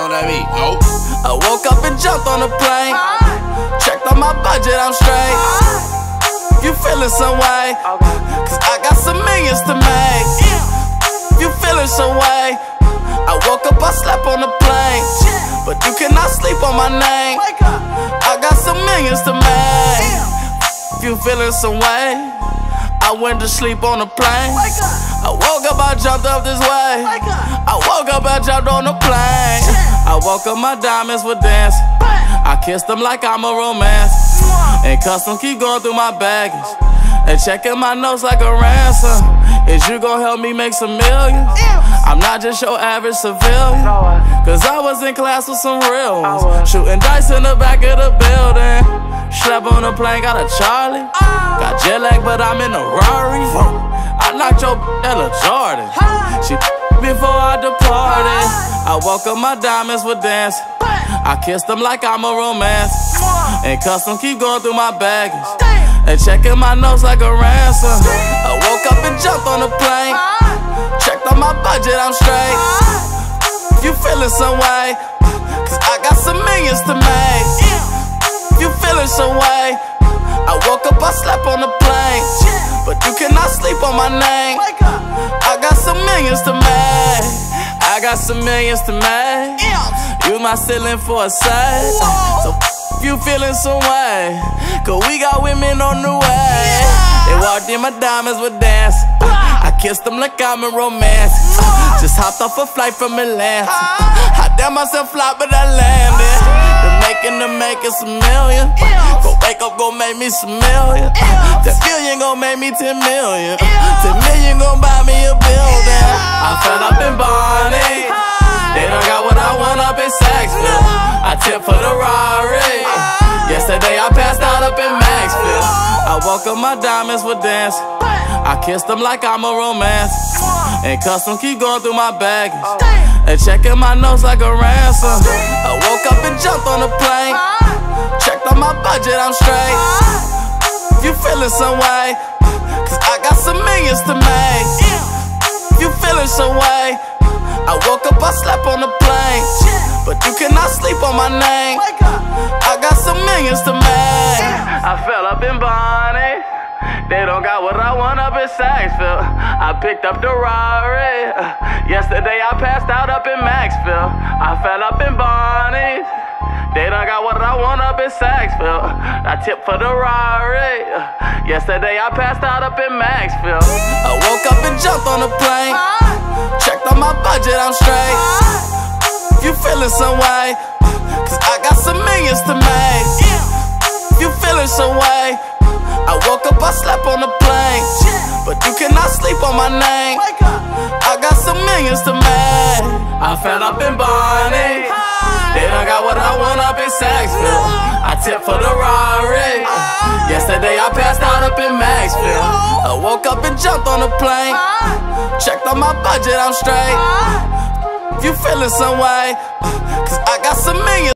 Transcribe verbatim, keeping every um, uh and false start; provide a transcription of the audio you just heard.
on that beat. Oh. I woke up and jumped on a plane. Checked on my budget, I'm straight. You feeling some way? Cause I got some millions to make. You feeling some way? I woke up, I slept on the plane, but you cannot sleep on my name. I got some millions to make. You feeling some way? I went to sleep on the plane. I woke up, I jumped up this way. I woke up, I jumped on the plane. I woke up, my diamonds were dancing. I kissed them like I'm a romance. And custom keep going through my baggage and checking my notes like a ransom. Is you gon' help me make some millions? I'm not just your average civilian, cause I was in class with some real ones, shooting dice in the back of the building. Slept on a plane, got a Charlie. Got jet lag, but I'm in a Rari. I knocked your Ella Jordan. She before I departed. I woke up, my diamonds were dancing. I kissed them like I'm a romance. And custom keep going through my baggage and checking my notes like a ransom. I woke up and jumped on the plane. Checked on my budget, I'm straight. You feeling some way? Cause I got some millions to make. You feeling some way? I woke up, I slept on the plane, but you cannot sleep on my name. I got some millions to make. I got some millions to make. You my ceiling for a side. So if you feeling some way, cause we got women on the way. They walked in, my diamonds were dancing. I kissed them like I'm in romance. Just hopped off a flight from Atlanta. I damn myself fly, but I landed. The making, the making some million. Go wake up, go make me some million. Ten million gon' make me ten million. Ten million gon' buy me a building. I fell up in Barney. They done got what I want up in Saxville. I tipped for the Rari. Yesterday I passed out up in Maxville. I woke up, my diamonds were dancing. I kissed them like I'm a romance. And custom keep going through my baggage and checking my notes like a ransom. I woke up and jumped on the plane. Checked on my budget, I'm straight. You feeling some way? Cause I got some millions to make. You feeling some way? I woke up, I slept on the plane, but you cannot sleep on my name. I got some millions to make. I fell up in Barney. They don't got what I want up in Saxville. I picked up the Rari. Yesterday I passed out up in Maxville. I fell up in Barney. They done got what I want up in Saxville. I tipped for the Rari. Yesterday I passed out up in Maxville. I woke up and jumped on the plane. Checked on my budget, I'm straight. You feeling some way? Cause I got some millions to make. You feeling some way? I woke up, I slept on the plane, but you cannot sleep on my name. I got some millions to make. I fell up in Barney. They done got what I want up in Saxville. I tipped for the Rari. Yesterday I passed out up in Maxville. I woke up and jumped on the plane. Checked on my budget, I'm straight. You feeling some way? Cause I got some millions.